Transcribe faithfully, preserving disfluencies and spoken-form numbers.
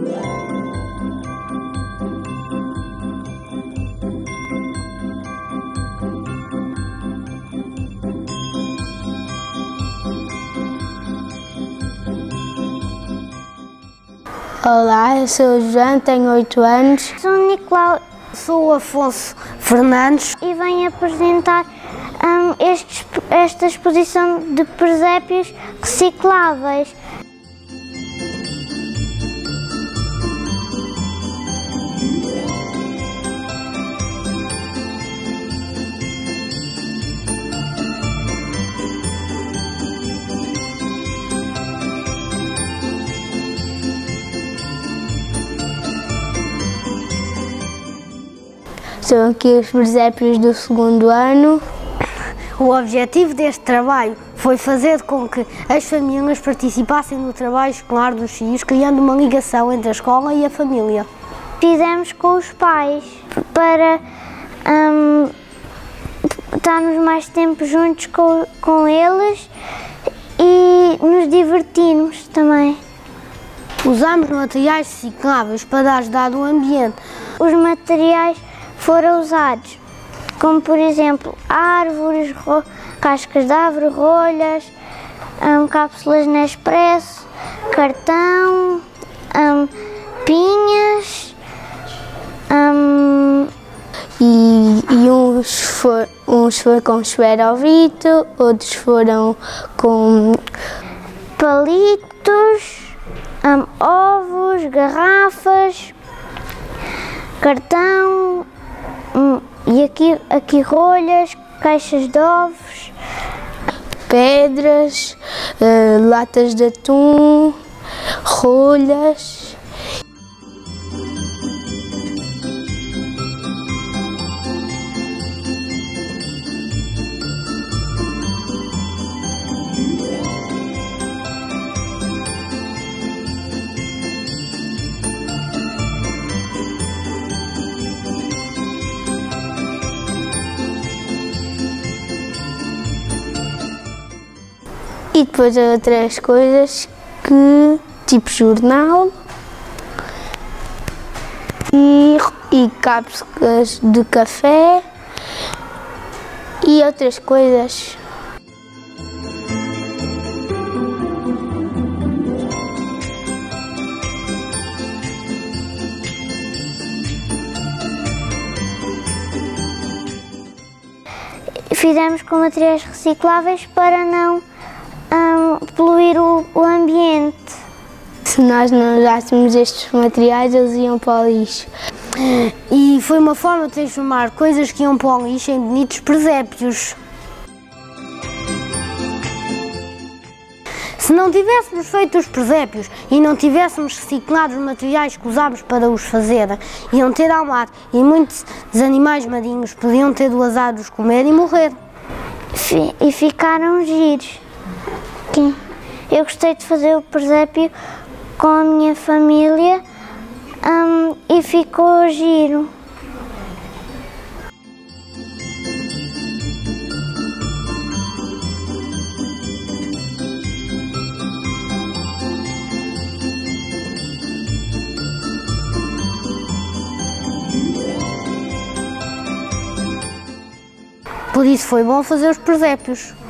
Olá, eu sou o João, tenho oito anos. Sou o Nicolau. Sou o Afonso Fernandes e venho apresentar um, estes, esta exposição de presépios recicláveis. São aqui os presépios do segundo ano. O objetivo deste trabalho foi fazer com que as famílias participassem no trabalho escolar dos filhos, criando uma ligação entre a escola e a família. Fizemos com os pais para um, estarmos mais tempo juntos com, com eles e nos divertirmos também. Usamos materiais recicláveis para ajudar o ambiente. Os materiais foram usados, como por exemplo árvores, cascas de árvore, rolhas, um, cápsulas Nespresso, cartão, um, pinhas um, e, e uns, for, uns foram com esferovite, outros foram com palitos, um, ovos, garrafas, cartão. Hum, e aqui, aqui rolhas, caixas de ovos, pedras, uh, latas de atum, rolhas. E depois outras coisas que, tipo jornal e, e cápsulas de café e outras coisas. Fizemos com materiais recicláveis para não Um, poluir o, o ambiente. Se nós não usássemos estes materiais, eles iam para o lixo. E foi uma forma de transformar coisas que iam para o lixo em bonitos presépios. Se não tivéssemos feito os presépios e não tivéssemos reciclado os materiais que usámos para os fazer, iam ter ao mar e muitos animais marinhos podiam ter o azar de os comer e morrer. E ficaram giros. Eu gostei de fazer o presépio com a minha família um, e ficou giro. Por isso foi bom fazer os presépios.